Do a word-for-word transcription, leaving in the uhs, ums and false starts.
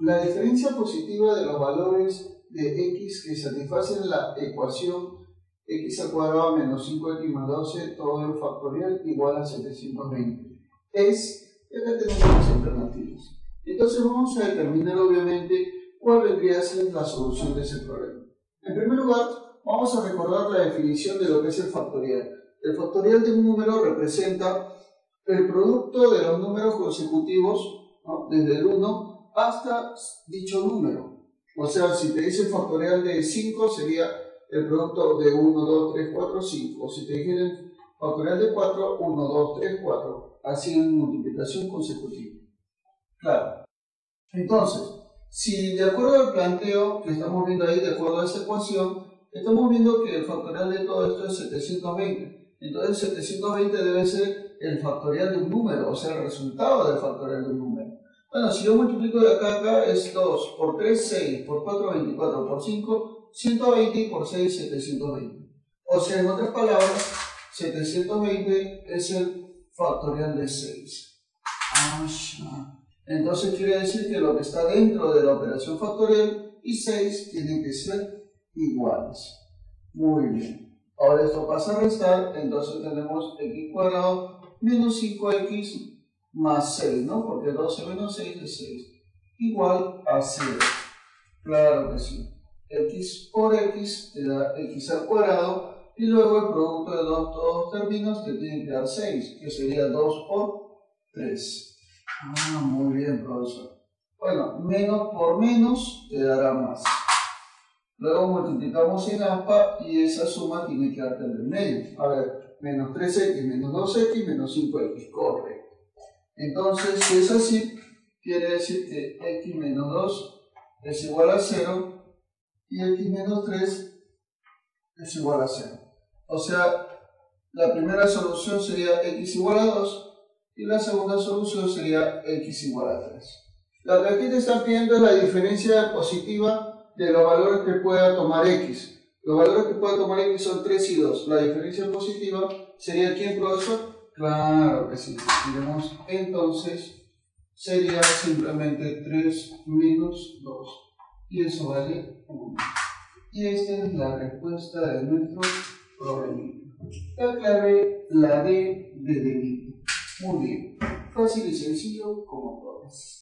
La diferencia positiva de los valores de x que satisfacen la ecuación x al cuadrado menos cinco x más doce todo el factorial igual a setecientos veinte es que acá tenemos las alternativas. Entonces vamos a determinar obviamente cuál vendría a ser la solución de ese problema. En primer lugar, vamos a recordar la definición de lo que es el factorial. El factorial de un número representa el producto de los números consecutivos, ¿no?, desde el uno hasta dicho número. O sea, si te dice el factorial de cinco sería el producto de uno, dos, tres, cuatro, cinco. O si te dicen el factorial de cuatro, uno, dos, tres, cuatro. Así en multiplicación consecutiva. Claro. Entonces, si de acuerdo al planteo que estamos viendo ahí, de acuerdo a esa ecuación, estamos viendo que el factorial de todo esto es setecientos veinte. Entonces setecientos veinte debe ser el factorial de un número, o sea, el resultado del factorial de un número. Bueno, si yo multiplico de acá a acá es dos, por tres, seis, por cuatro, veinticuatro, por cinco, ciento veinte y por seis, setecientos veinte. O sea, en otras palabras, setecientos veinte es el factorial de seis. Ah, entonces quiere decir que lo que está dentro de la operación factorial y seis tienen que ser iguales. Muy bien. Ahora esto pasa a restar, entonces tenemos x cuadrado menos cinco x más seis, ¿no? Porque doce menos seis es seis. Igual a cero. Claro que sí. X por x te da x al cuadrado y luego el producto de dos, todos los términos te tiene que dar seis, que sería dos por tres. Ah, muy bien, profesor. Bueno, menos por menos te dará más. Luego multiplicamos en aspa y esa suma tiene que darte en el medio. A ver, menos tres x menos dos x menos cinco x, correcto. Entonces, si es así, quiere decir que x menos dos es igual a cero y x menos tres es igual a cero. O sea, la primera solución sería x igual a dos y la segunda solución sería x igual a tres. Lo que aquí te están pidiendo es la diferencia positiva de los valores que pueda tomar x. Los valores que pueda tomar x son tres y dos. La diferencia positiva sería ¿quién, profesor? Claro que sí. Diremos entonces sería simplemente tres menos dos. Y eso vale uno. Y esta es la respuesta de nuestro problema. La clave, la D de delito. Muy bien. Fácil y sencillo como todas.